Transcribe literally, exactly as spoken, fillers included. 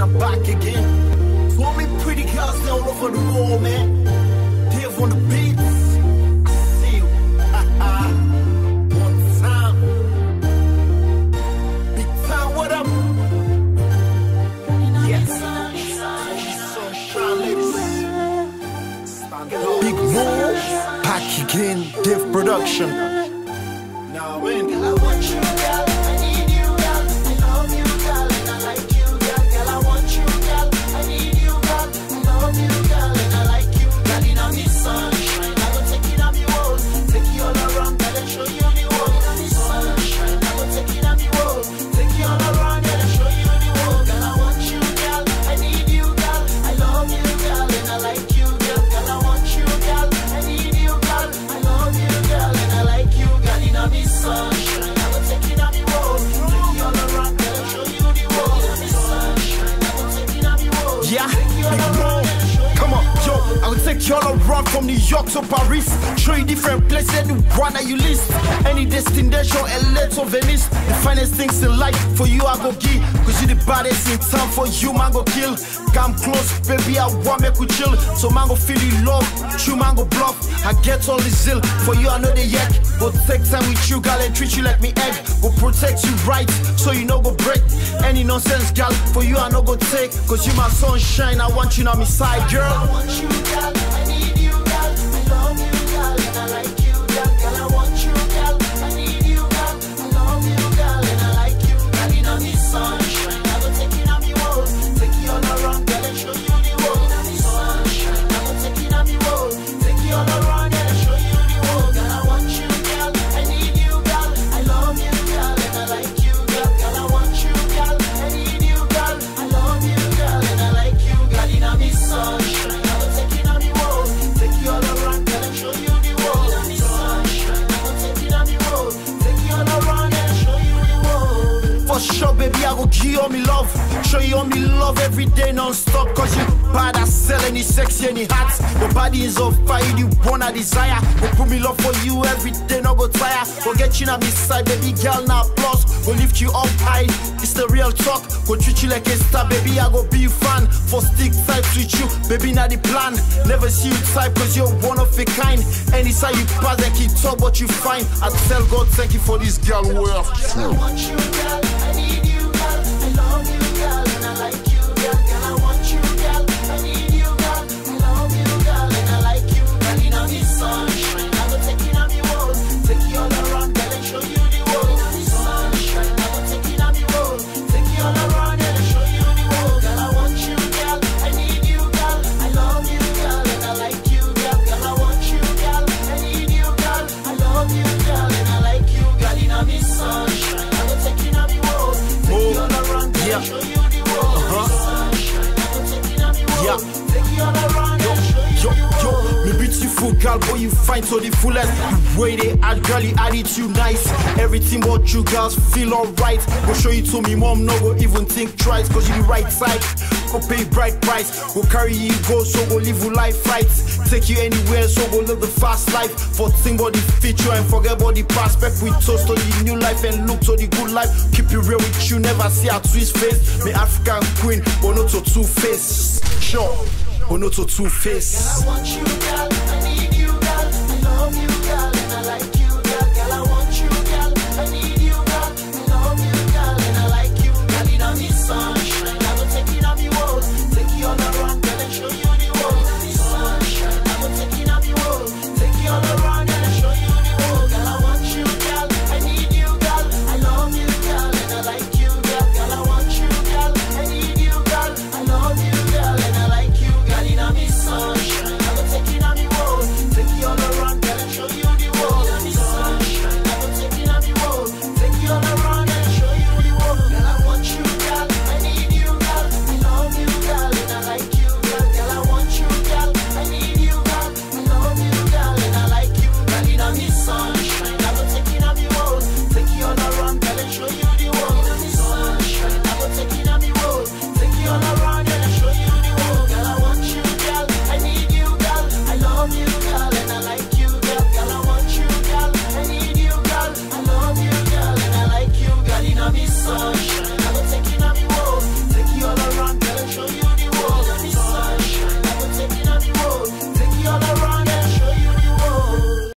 I'm back again. So many pretty girls all over the world, man. Dave on the beats. I see you. One time. Big time, what up? Yes. Sunshine, ladies. Big Mo. Back again. Dave Production. Now when I want you, girl. I need you, girl. I love you, girl. And I like you, girl. Girl, I want you, girl. I need you, girl. I love you, girl. And I like you, girl. In a me sunshine, I will take it on me world. Take you all around, girl, and show you the world. In a me sunshine, I will take it on me world. Take you all around, girl, and show you the world. Girl, I want you, girl. I need you, girl. I love you, girl. And I like you, girl. Girl, I want you, girl. I need you, girl. I love you, girl. And I like you, girl. In a me sunshine, I will take it on me world. Take you all around, girl, and show you the world. In a me sunshine, I will take it on me world. Yeah, big bro. Come on, yo, I will take you all around from New York to Paris. Show you different places, any one that you list. Any destination, L A to Venice. The finest things in life, for you I go give. Cause you the baddest in town, for you man go kill. Come close, baby, I want make we chill. So man go feel the love, true man go bluff. I get all the zeal, for you I know the yak. Go take time with you, girl, and treat you like me egg. Go protect you right, so you no go break. Any nonsense, girl, for you I no go take. Cause you my sunshine, I want you on my side, girl. I want you, girl, I need you, girl. I love you, girl, and I like you, girl. Girl, I want you, girl, I need you, girl. I love you, girl, and I like you. Girl, in a me sunshine, I will take it on me world. Take you all around, girl, and show you the world. In a me sunshine, I will take it on me world. Take you all around, girl, and show you the world. Girl, I want you, girl, I need you, girl. I love you, girl, and I like you, girl. Girl, I want you, girl, I need you, girl. I love you, girl, and I like you. Girl, in a me sunshine, I will take it on me world. Take you all around, girl, and show you the world. In a me sunshine, I will take it on me world. Take you all around and show you the world. For sure, baby, I will give you all me love. Show you all me love every day non-stop. Cause you bad as sell any sexy, any hot. Your body is on fire, the one I desire. Go put me love for you every day, no go tire. Go get you on me side, baby girl, now plus. Go lift you up high, it's the real talk. Go treat you like a star, baby, I go be your fan. For stick side with you, baby, not the plan. Never see you type, cause you're one of a kind. Any side you pass, I keep talk what you find. I tell God, thank you for this girl world. I want you, girl, I need you, girl. I love you, girl, and I like you, girl. Girl, I want you, girl, I need you, girl. I love you, girl, and I like you. Girl, in a me sunshine, I will take it on me world. Take you all around, girl, and show you the world. In a me sunshine, I will take it on me world. Take you all around, girl, and show you the world. Girl, I want you, girl, I need you, girl. I love you, girl, and I like you, girl. Girl, I want you, girl, I need you, girl. I love you, girl, and I like you. Girl, in a me sunshine, I will take it on me world. Take you all around, girl, and show you the world. In a me sunshine, I will take it on me world. Take you all around, girl, and show you the world. Me beautiful girl, boy, you find to the fullest. The way they add, girl, you attitude nice. Everything about you girls feel alright. Go show you to me, mom, no go even think twice. Cause you the right side, go pay bright price. Go carry you go, so go live your life right. Take you anywhere, so go live the fast life. For think about the future and forget about the prospect. We toast to the new life and look to the good life. Keep it real with you, never see a twist face. Me African queen, but not to two face. Sure, but not to two face. I want you, girl.